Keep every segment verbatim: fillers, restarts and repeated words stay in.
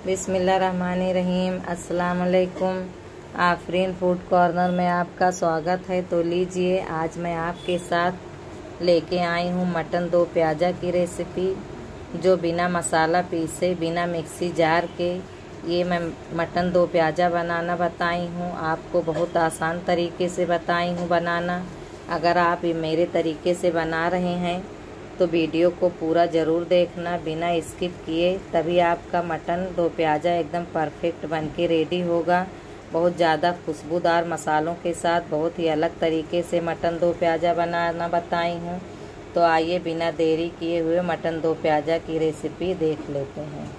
बिस्मिल्लाहिर्रहमानिर्रहीम। अस्सलाम वालेकुम। आफरीन फूड कॉर्नर में आपका स्वागत है। तो लीजिए, आज मैं आपके साथ लेके आई हूँ मटन दो प्याज़ा की रेसिपी, जो बिना मसाला पीसे, बिना मिक्सी जार के ये मैं मटन दो प्याज़ा बनाना बताई हूँ। आपको बहुत आसान तरीके से बताई हूँ बनाना। अगर आप ये मेरे तरीके से बना रहे हैं तो वीडियो को पूरा ज़रूर देखना बिना स्किप किए, तभी आपका मटन दो प्याज़ा एकदम परफेक्ट बन के रेडी होगा। बहुत ज़्यादा खुशबूदार मसालों के साथ बहुत ही अलग तरीके से मटन दो प्याज़ा बनाना बताई हूँ। तो आइए बिना देरी किए हुए मटन दो प्याज़ा की रेसिपी देख लेते हैं।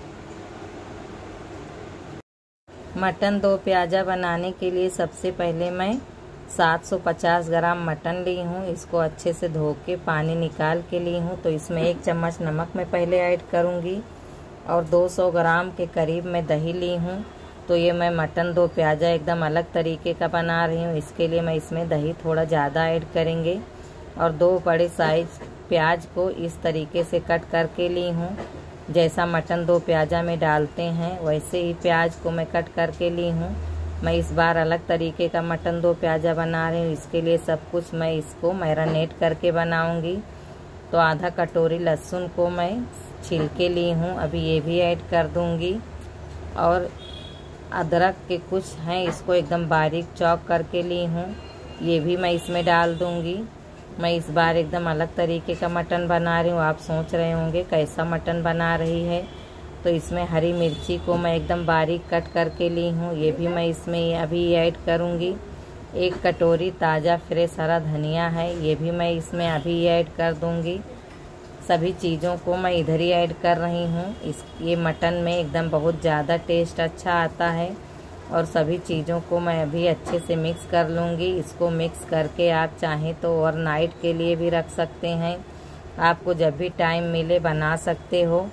मटन दो प्याज़ा बनाने के लिए सबसे पहले मैं सात सौ पचास ग्राम मटन ली हूँ। इसको अच्छे से धो के पानी निकाल के ली हूँ। तो इसमें एक चम्मच नमक मैं पहले ऐड करूँगी और दो सौ ग्राम के करीब मैं दही ली हूँ। तो ये मैं मटन दो प्याज़ा एकदम अलग तरीके का बना रही हूँ, इसके लिए मैं इसमें दही थोड़ा ज़्यादा ऐड करेंगे। और दो बड़े साइज प्याज को इस तरीके से कट करके ली हूँ। जैसा मटन दो प्याज़ा में डालते हैं वैसे ही प्याज को मैं कट करके ली हूँ। मैं इस बार अलग तरीके का मटन दो प्याज़ा बना रही हूँ, इसके लिए सब कुछ मैं इसको मैरिनेट करके बनाऊंगी। तो आधा कटोरी लहसुन को मैं छील के ली हूँ, अभी ये भी ऐड कर दूंगी। और अदरक के कुछ हैं, इसको एकदम बारीक चॉप करके ली हूँ, ये भी मैं इसमें डाल दूंगी। मैं इस बार एकदम अलग तरीके का मटन बना रही हूँ। आप सोच रहे होंगे कैसा मटन बना रही है। तो इसमें हरी मिर्ची को मैं एकदम बारीक कट करके ली हूँ, ये भी मैं इसमें अभी ऐड करूँगी। एक कटोरी ताज़ा फ्रेश हरा धनिया है, ये भी मैं इसमें अभी ऐड कर दूँगी। सभी चीज़ों को मैं इधर ही ऐड कर रही हूँ। इस ये मटन में एकदम बहुत ज़्यादा टेस्ट अच्छा आता है। और सभी चीज़ों को मैं अभी अच्छे से मिक्स कर लूँगी। इसको मिक्स करके आप चाहें तो ओवरनाइट के लिए भी रख सकते हैं। आपको जब भी टाइम मिले बना सकते हो।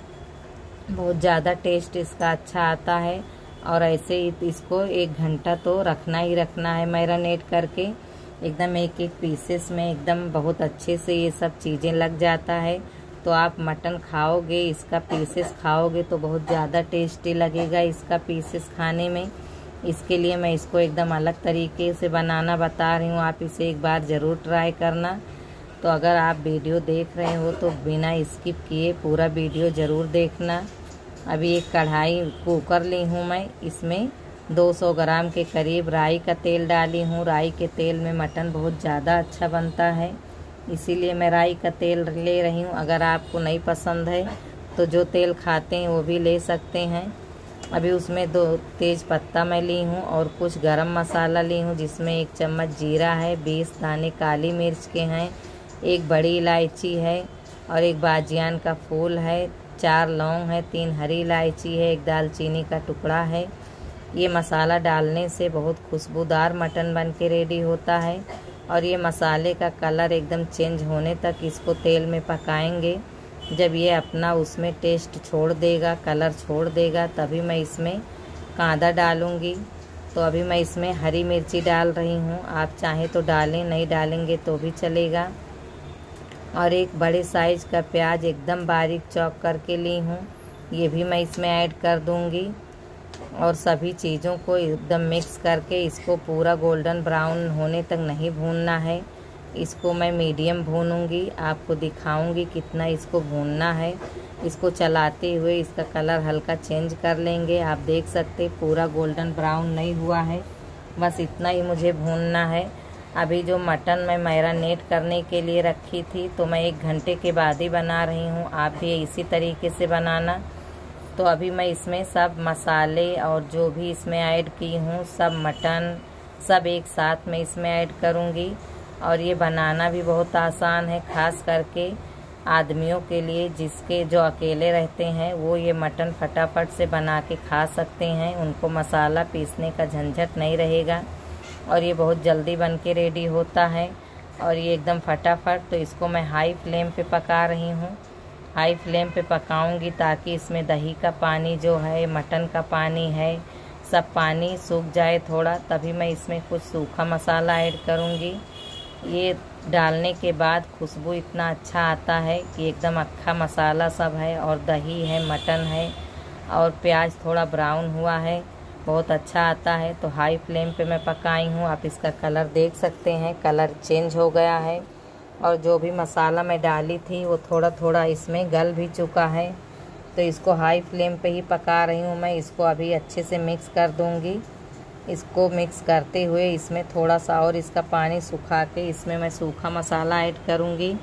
बहुत ज़्यादा टेस्ट इसका अच्छा आता है। और ऐसे ही इसको एक घंटा तो रखना ही रखना है मैरिनेट करके। एकदम एक एक पीसेस में एकदम बहुत अच्छे से ये सब चीज़ें लग जाता है। तो आप मटन खाओगे, इसका पीसेस खाओगे तो बहुत ज़्यादा टेस्टी लगेगा इसका पीसेस खाने में। इसके लिए मैं इसको एकदम अलग तरीके से बनाना बता रही हूँ। आप इसे एक बार ज़रूर ट्राई करना। तो अगर आप वीडियो देख रहे हो तो बिना स्किप किए पूरा वीडियो ज़रूर देखना। अभी एक कढ़ाई कुकर ली हूँ मैं, इसमें दो सौ ग्राम के करीब राई का तेल डाली हूँ। राई के तेल में मटन बहुत ज़्यादा अच्छा बनता है, इसीलिए मैं राई का तेल ले रही हूँ। अगर आपको नहीं पसंद है तो जो तेल खाते हैं वो भी ले सकते हैं। अभी उसमें दो तेज पत्ता मैं ली हूँ और कुछ गरम मसाला ली हूँ, जिसमें एक चम्मच जीरा है, बीस दाने काली मिर्च के हैं, एक बड़ी इलायची है और एक बाजियान का फूल है, चार लौंग है, तीन हरी इलायची है, एक दालचीनी का टुकड़ा है। ये मसाला डालने से बहुत खुशबूदार मटन बन के रेडी होता है। और ये मसाले का कलर एकदम चेंज होने तक इसको तेल में पकाएंगे। जब ये अपना उसमें टेस्ट छोड़ देगा, कलर छोड़ देगा, तभी मैं इसमें कांदा डालूँगी। तो अभी मैं इसमें हरी मिर्ची डाल रही हूँ, आप चाहें तो डालें, नहीं डालेंगे तो भी चलेगा। और एक बड़े साइज का प्याज एकदम बारीक चॉप करके ली हूँ, ये भी मैं इसमें ऐड कर दूँगी। और सभी चीज़ों को एकदम मिक्स करके इसको पूरा गोल्डन ब्राउन होने तक नहीं भूनना है, इसको मैं मीडियम भूनूंगी। आपको दिखाऊंगी कितना इसको भूनना है। इसको चलाते हुए इसका कलर हल्का चेंज कर लेंगे। आप देख सकते पूरा गोल्डन ब्राउन नहीं हुआ है, बस इतना ही मुझे भूनना है। अभी जो मटन मैं मैरिनेट करने के लिए रखी थी तो मैं एक घंटे के बाद ही बना रही हूँ, आप भी इसी तरीके से बनाना। तो अभी मैं इसमें सब मसाले और जो भी इसमें ऐड की हूँ, सब मटन सब एक साथ में इसमें ऐड करूँगी। और ये बनाना भी बहुत आसान है, खास करके आदमियों के लिए जिसके जो अकेले रहते हैं वो ये मटन फटाफट से बना के खा सकते हैं। उनको मसाला पीसने का झंझट नहीं रहेगा और ये बहुत जल्दी बन के रेडी होता है। और ये एकदम फटाफट। तो इसको मैं हाई फ्लेम पे पका रही हूँ, हाई फ्लेम पे पकाऊंगी ताकि इसमें दही का पानी जो है, मटन का पानी है, सब पानी सूख जाए थोड़ा, तभी मैं इसमें कुछ सूखा मसाला ऐड करूँगी। ये डालने के बाद खुशबू इतना अच्छा आता है कि एकदम अक्खा मसाला सब है और दही है, मटन है, और प्याज थोड़ा ब्राउन हुआ है, बहुत अच्छा आता है। तो हाई फ्लेम पे मैं पकाई हूँ। आप इसका कलर देख सकते हैं, कलर चेंज हो गया है। और जो भी मसाला मैं डाली थी वो थोड़ा थोड़ा इसमें गल भी चुका है। तो इसको हाई फ्लेम पे ही पका रही हूँ मैं। इसको अभी अच्छे से मिक्स कर दूँगी। इसको मिक्स करते हुए इसमें थोड़ा सा और इसका पानी सुखा के इसमें मैं सूखा मसाला ऐड करूँगी।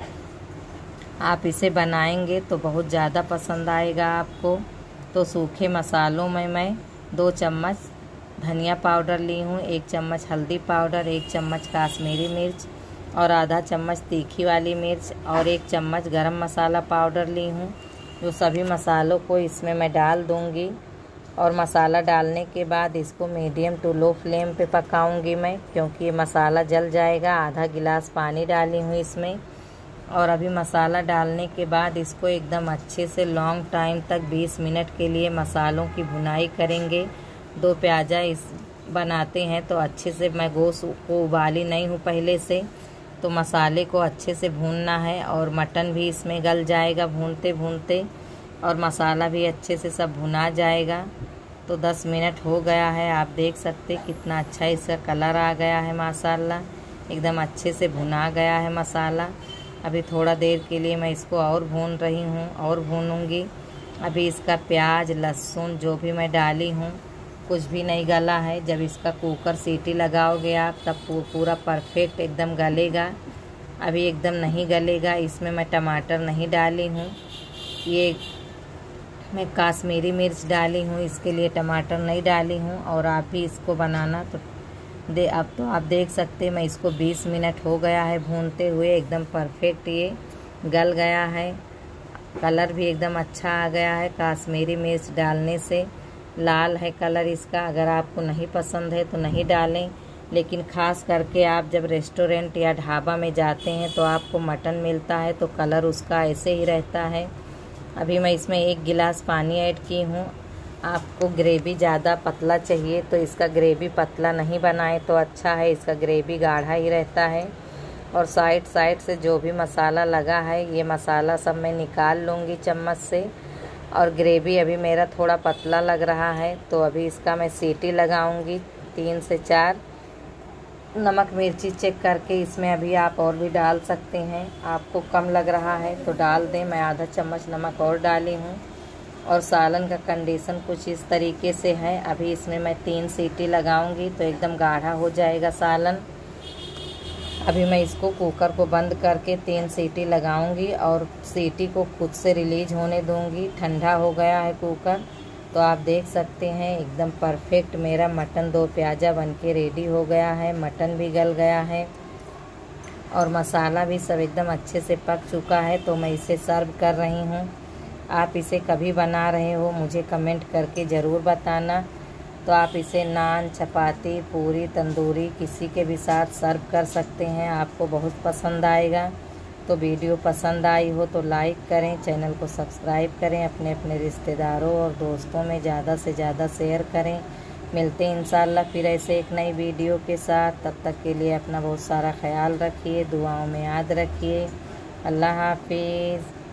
आप इसे बनाएंगे तो बहुत ज़्यादा पसंद आएगा आपको। तो सूखे मसालों में मैं दो चम्मच धनिया पाउडर ली हूँ, एक चम्मच हल्दी पाउडर, एक चम्मच काश्मीरी मिर्च और आधा चम्मच तीखी वाली मिर्च और एक चम्मच गरम मसाला पाउडर ली हूँ। जो सभी मसालों को इसमें मैं डाल दूँगी और मसाला डालने के बाद इसको मीडियम टू लो फ्लेम पे पकाऊंगी मैं, क्योंकि ये मसाला जल जाएगा। आधा गिलास पानी डाली हूँ इसमें। और अभी मसाला डालने के बाद इसको एकदम अच्छे से लॉन्ग टाइम तक बीस मिनट के लिए मसालों की भुनाई करेंगे। दो प्याजा इस बनाते हैं तो अच्छे से मैं गोश्त को उबाली नहीं हूँ पहले से, तो मसाले को अच्छे से भूनना है और मटन भी इसमें गल जाएगा भूनते भूनते और मसाला भी अच्छे से सब भुना जाएगा। तो दस मिनट हो गया है, आप देख सकते कितना अच्छा इसका कलर आ गया है माशाल्लाह, एकदम अच्छे से भुना गया है मसाला। अभी थोड़ा देर के लिए मैं इसको और भून रही हूँ और भूनूंगी। अभी इसका प्याज लहसुन जो भी मैं डाली हूँ कुछ भी नहीं गला है। जब इसका कुकर सीटी लगाओगे आप तब पूरा परफेक्ट एकदम गलेगा। अभी एकदम नहीं गलेगा। इसमें मैं टमाटर नहीं डाली हूँ, ये मैं काश्मीरी मिर्च डाली हूँ, इसके लिए टमाटर नहीं डाली हूँ। और आप भी इसको बनाना तो दे अब तो आप देख सकते मैं इसको बीस मिनट हो गया है भूनते हुए, एकदम परफेक्ट ये गल गया है। कलर भी एकदम अच्छा आ गया है, काश्मीरी मिर्च डालने से लाल है कलर इसका। अगर आपको नहीं पसंद है तो नहीं डालें, लेकिन ख़ास करके आप जब रेस्टोरेंट या ढाबा में जाते हैं तो आपको मटन मिलता है तो कलर उसका ऐसे ही रहता है। अभी मैं इसमें एक गिलास पानी ऐड की हूँ। आपको ग्रेवी ज़्यादा पतला चाहिए तो इसका ग्रेवी पतला नहीं बनाए तो अच्छा है, इसका ग्रेवी गाढ़ा ही रहता है। और साइड साइड से जो भी मसाला लगा है ये मसाला सब मैं निकाल लूँगी चम्मच से। और ग्रेवी अभी मेरा थोड़ा पतला लग रहा है तो अभी इसका मैं सीटी लगाऊंगी तीन से चार। नमक मिर्ची चेक करके इसमें अभी आप और भी डाल सकते हैं, आपको कम लग रहा है तो डाल दें। मैं आधा चम्मच नमक और डाली हूँ। और सालन का कंडीशन कुछ इस तरीके से है। अभी इसमें मैं तीन सीटी लगाऊंगी तो एकदम गाढ़ा हो जाएगा सालन। अभी मैं इसको कुकर को बंद करके तीन सीटी लगाऊंगी और सीटी को खुद से रिलीज होने दूंगी। ठंडा हो गया है कुकर, तो आप देख सकते हैं एकदम परफेक्ट मेरा मटन दो प्याजा बनके रेडी हो गया है। मटन भी गल गया है और मसाला भी सब एकदम अच्छे से पक चुका है। तो मैं इसे सर्व कर रही हूँ। आप इसे कभी बना रहे हो मुझे कमेंट करके ज़रूर बताना। तो आप इसे नान, चपाती, पूरी, तंदूरी किसी के भी साथ सर्व कर सकते हैं, आपको बहुत पसंद आएगा। तो वीडियो पसंद आई हो तो लाइक करें, चैनल को सब्सक्राइब करें, अपने अपने रिश्तेदारों और दोस्तों में ज़्यादा से ज़्यादा शेयर करें। मिलते हैं इंशाल्लाह फिर ऐसे एक नई वीडियो के साथ। तब तक के लिए अपना बहुत सारा ख्याल रखिए, दुआओं में याद रखिए। अल्लाह हाफिज़।